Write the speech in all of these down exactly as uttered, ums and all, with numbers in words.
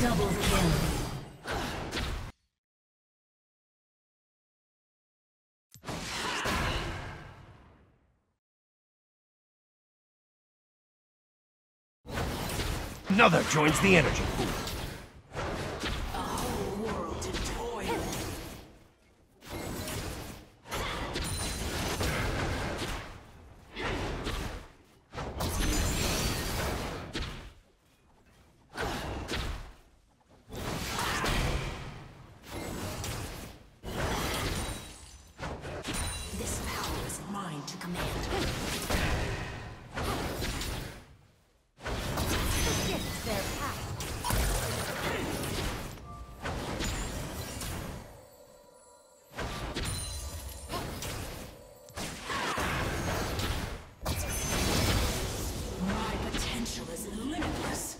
Double kill. Another joins the energy pool. A whole world to toy with. This power is mine to command. Their path. My potential is limitless.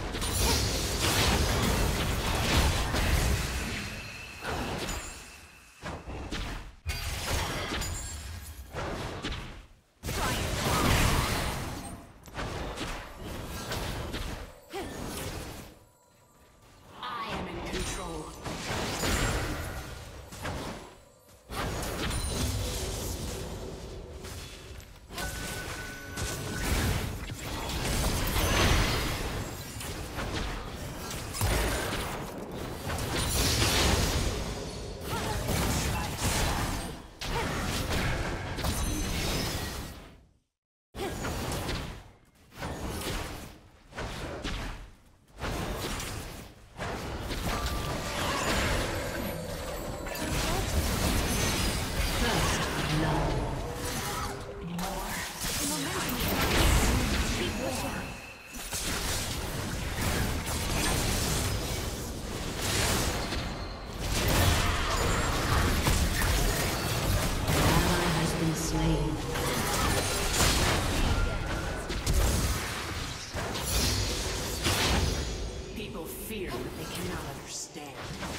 Fear what they cannot understand.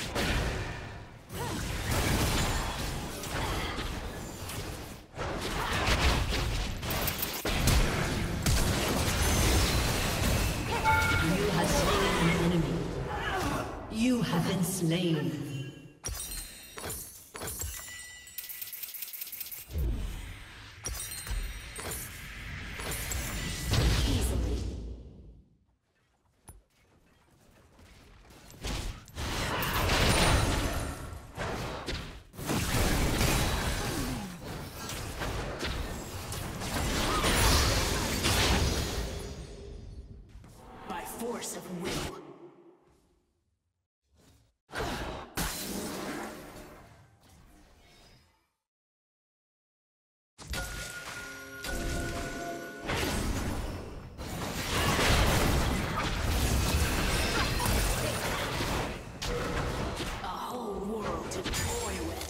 You have slain an enemy. You have been slain. Force of will. A whole world to toy with.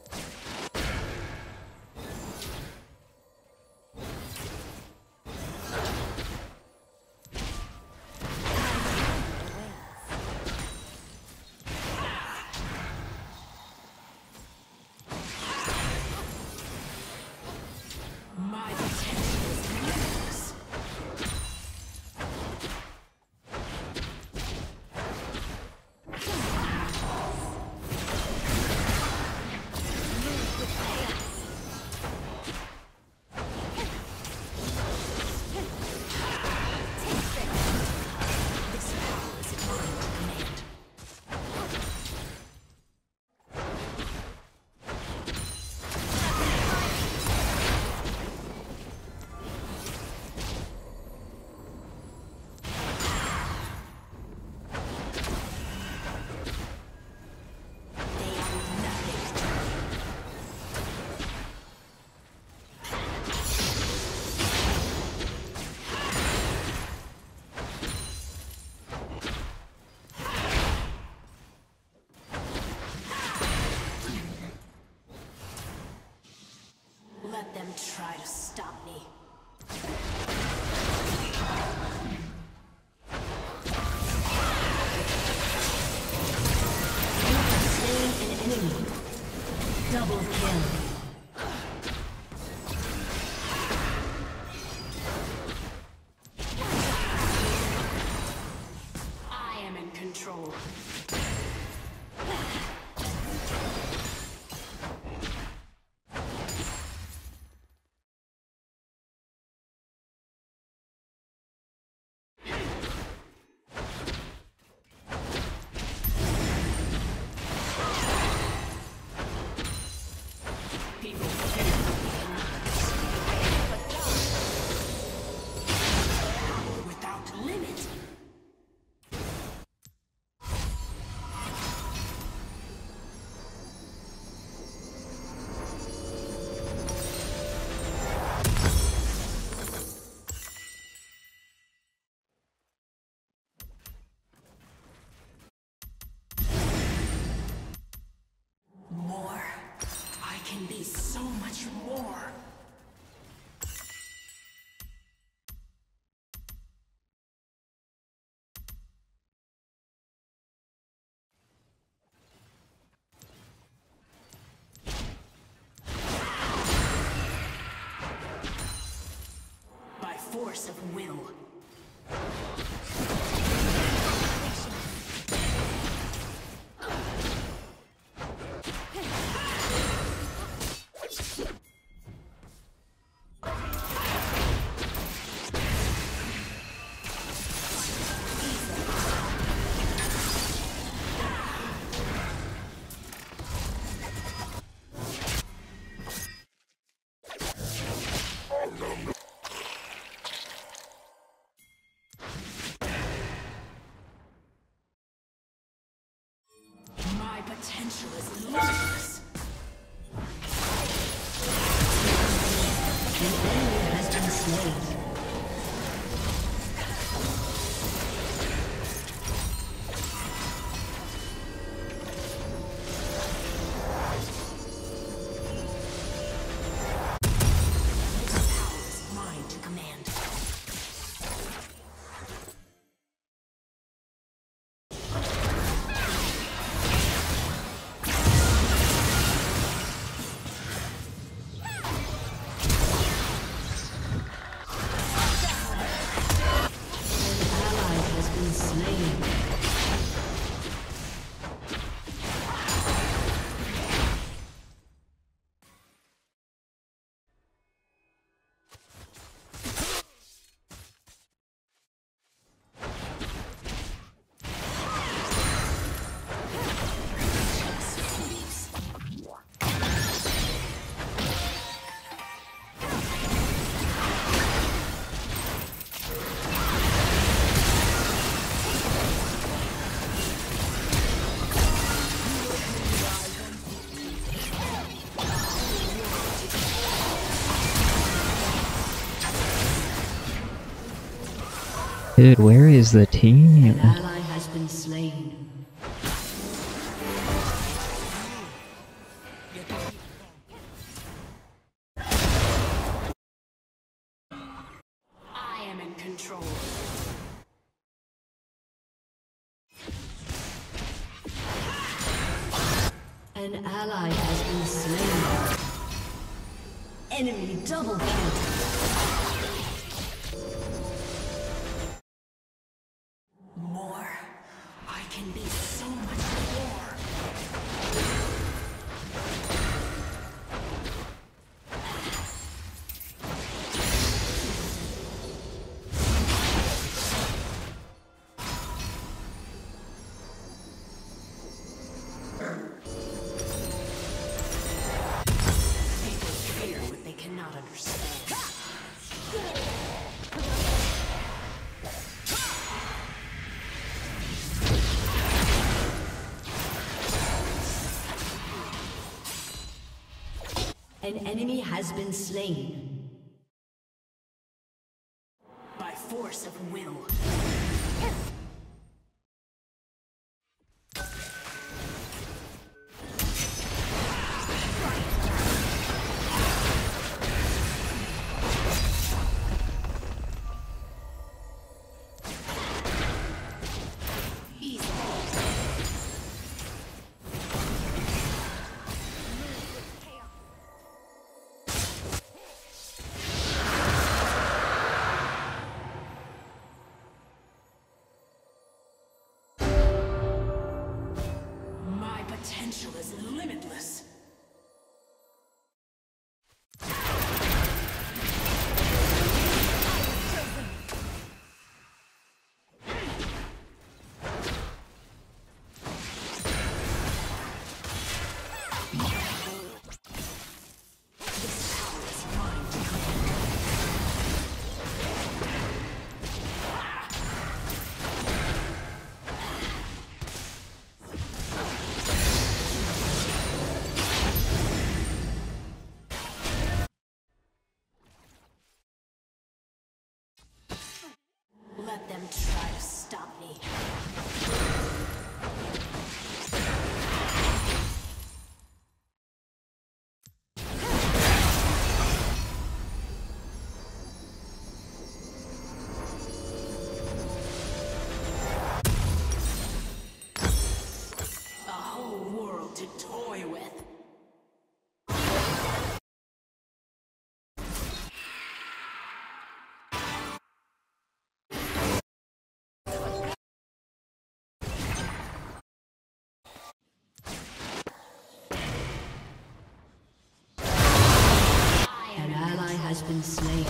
Let them try to stop me. You have slain an enemy. Double kill. I am in control. force of will. My potential is limitless. An enemy has been slain. Dude, where is the team? An ally has been slain. I am in control. An ally has been slain. Enemy double kill. More. I can be so much more. People fear what they cannot understand. An enemy has been slain. By force of will. has been slain.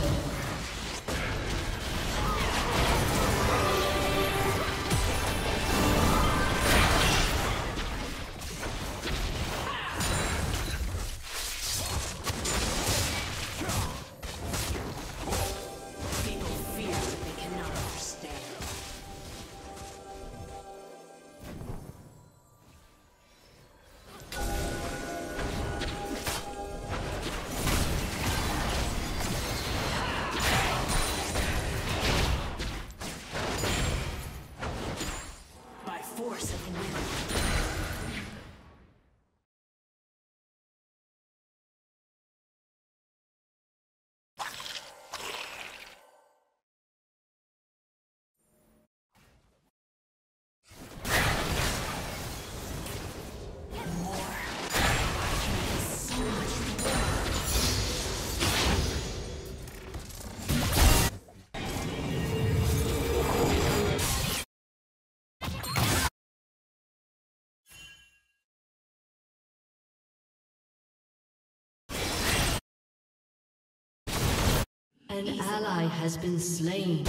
An ally has been slain.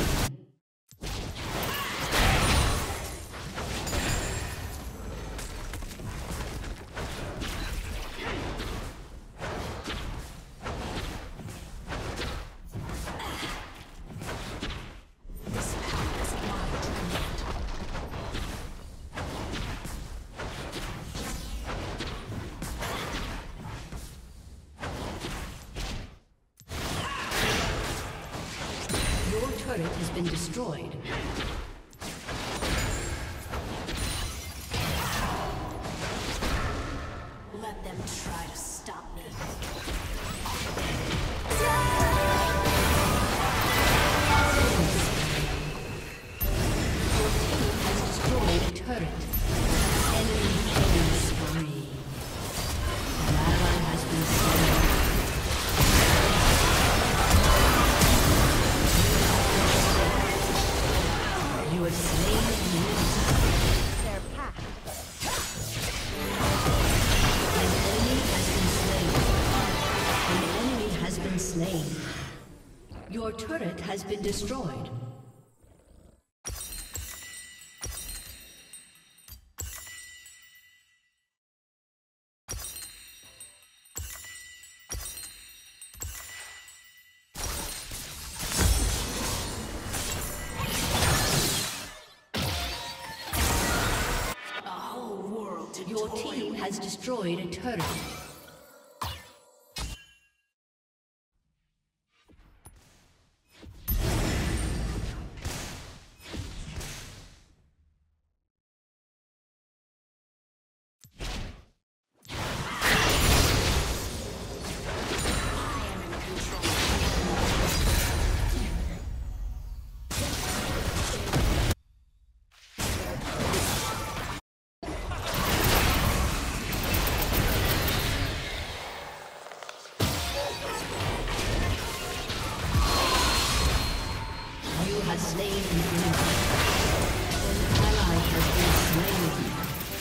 Turret has been destroyed. Let them try to stop me. Has destroyed a turret. Enemy killing spree. An ally has been slain. You have slain an enemy. Their path. An enemy has been slain. An enemy has been slain. Your turret has been destroyed. Your team has destroyed a turret. Slain an enemy. An ally has been slain.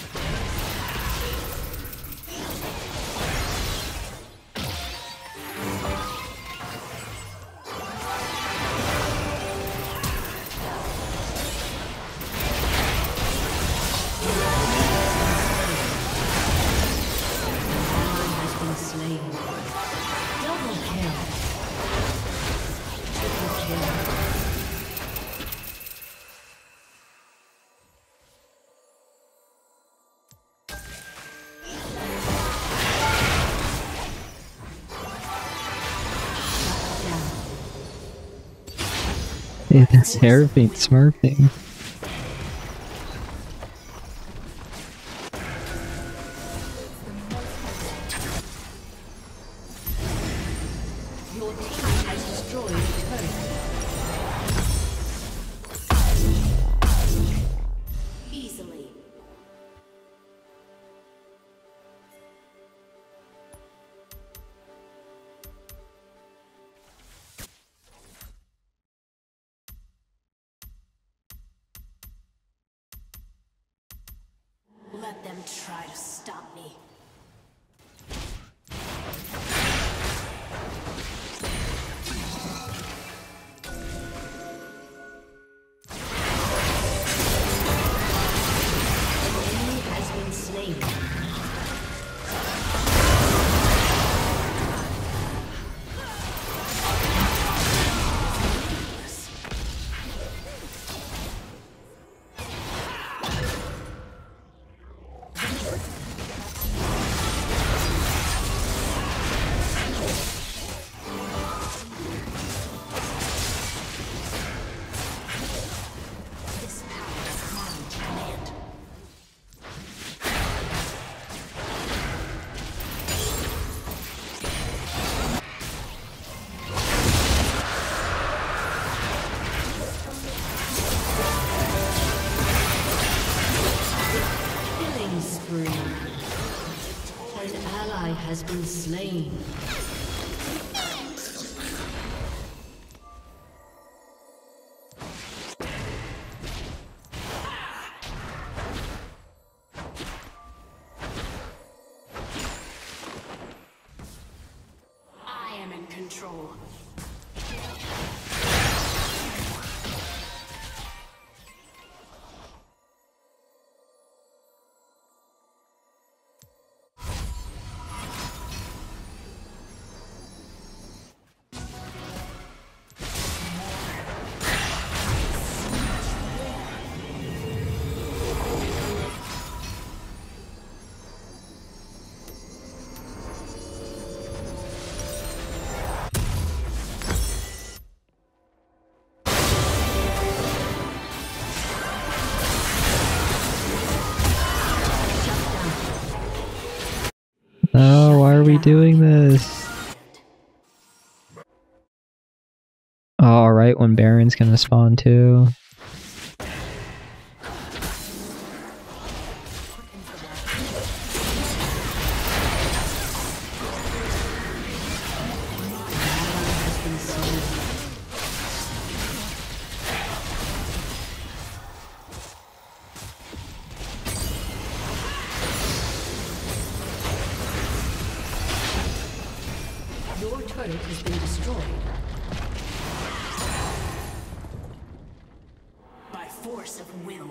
Yeah, that's Seraphine smurfing. Your team has destroyed a turret. Easily. Let them try to stop me. slain. I am in control. Oh, why are we doing this? Oh, alright, when Baron's gonna spawn too. Your turret has been destroyed. By force of will.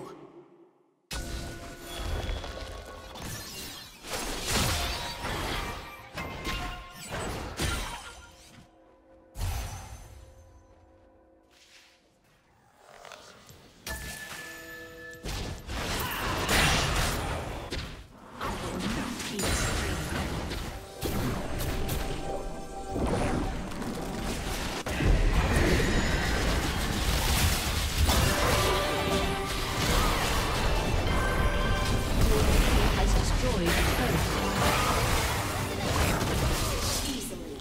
Has destroyed a turret. Easily.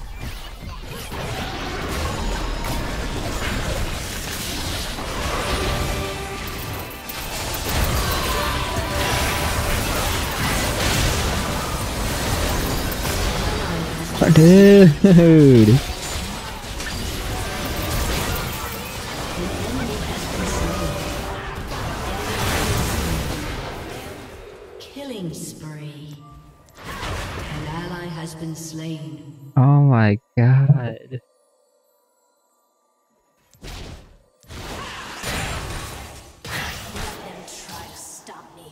Dude! Killing spree. An ally has been slain. Oh my god. Let them try to stop me.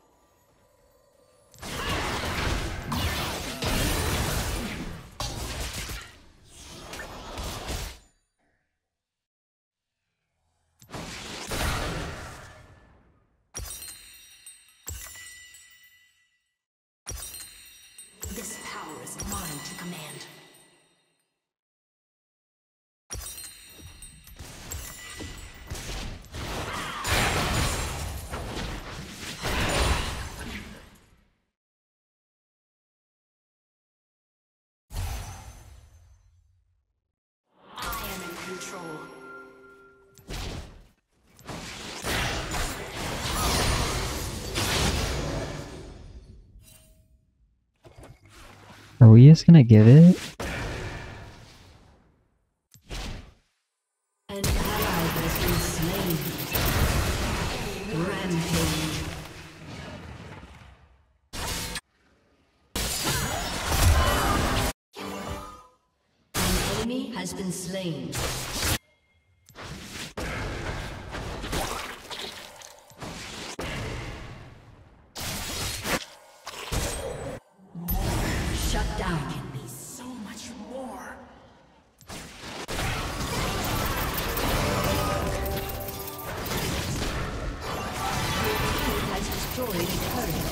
This power is mine to command. I am in control. Are we just gonna give it? An ally has been slain. Rampage. An enemy has been slain. Shut down. Can be so much more. Has destroyed a turret.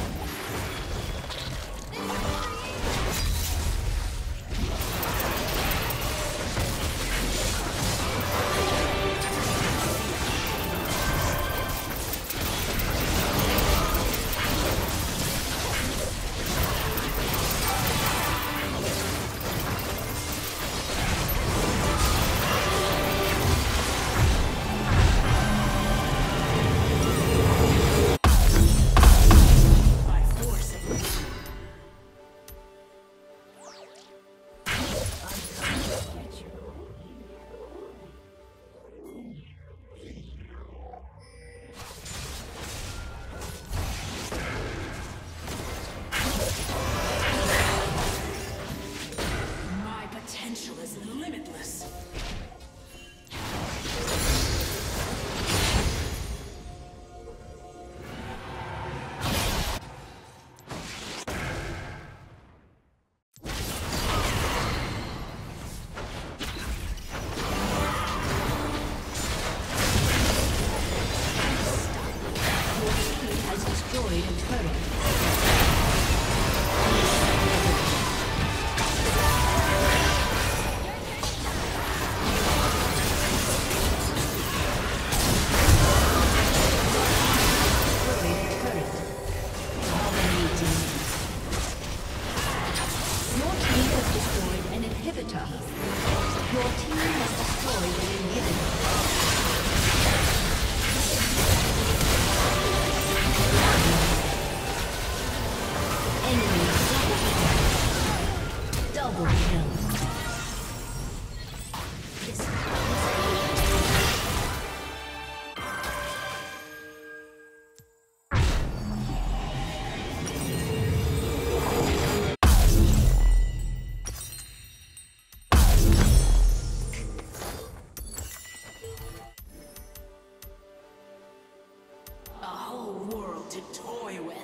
Double kill. A whole world to toy with.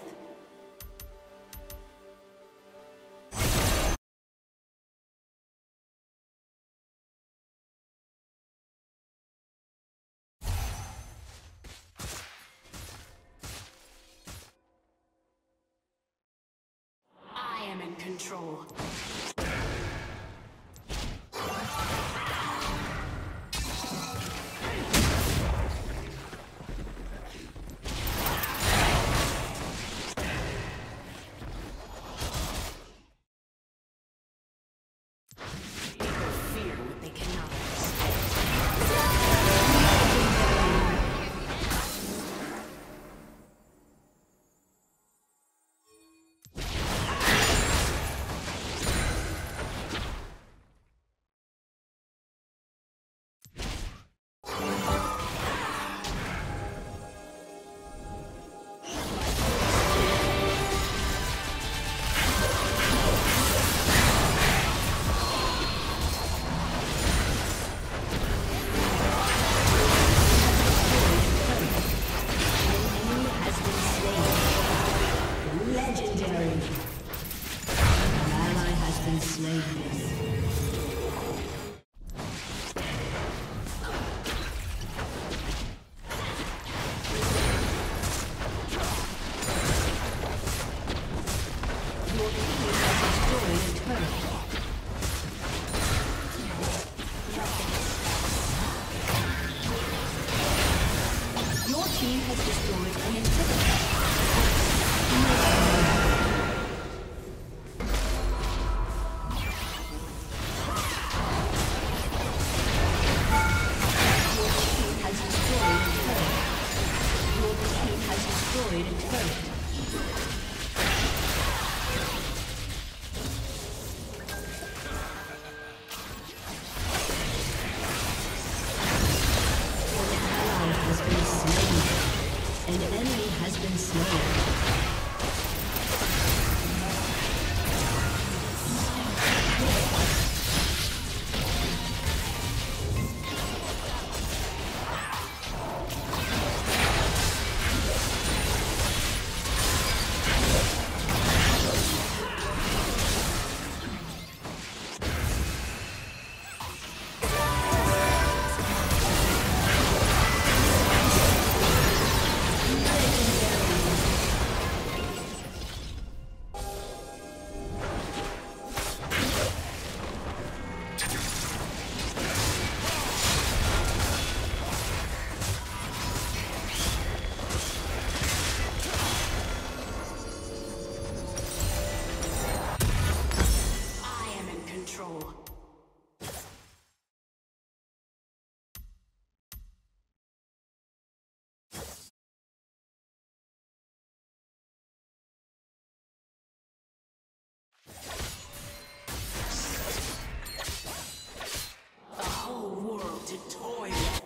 I am in control. People fear what they cannot to toy with.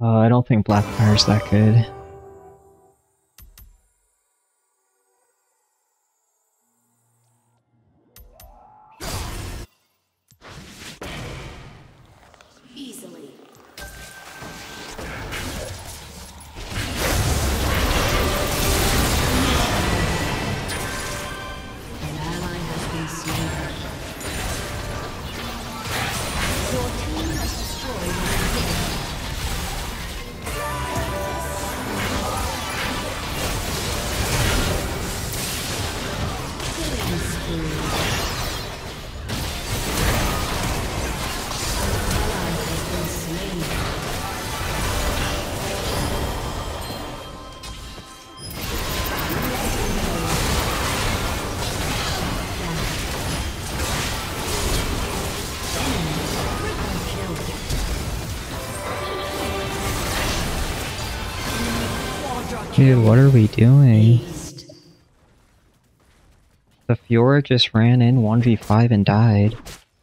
Uh, I don't think Blackfire's that good. Easily. An ally has been slain. Your team has destroyed an inhibitor. Killing spree. An ally has been slain. Dude, what are we doing? Aced. The Fiora just ran in one v five and died.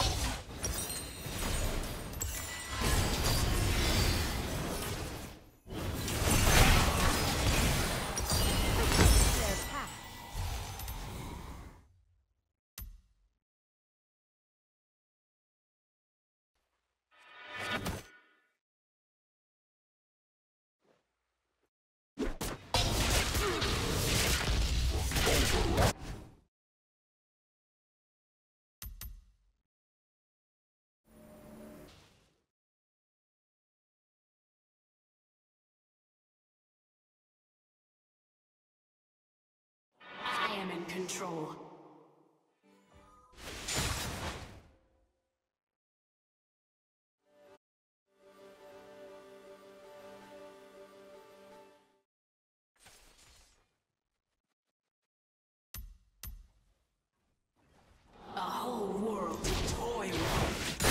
I am in control. A whole world to toy with.